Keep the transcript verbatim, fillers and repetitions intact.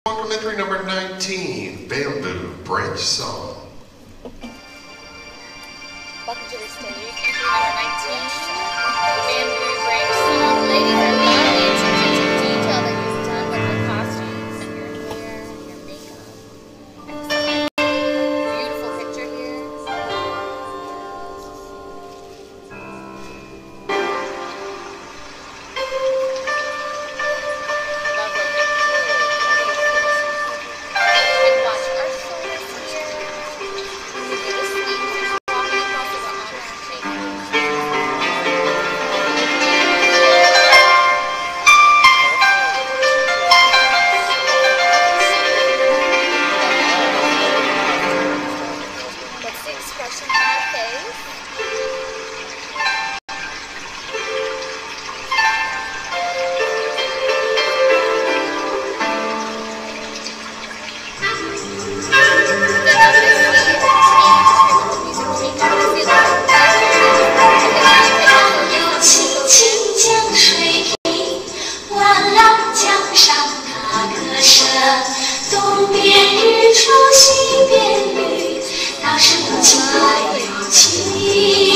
Complimentary number nineteen, Bamboo Branch Song. Welcome to the stage, entry number nineteen, Bamboo Branch Song. Ladies, I love the attention to detail that you've done with your costumes and your hair and your makeup. Excellent. Beautiful picture here. Expression on our face. 有清清江水平，万浪江上踏歌声。东边日出西边雨，道是无情爱有情。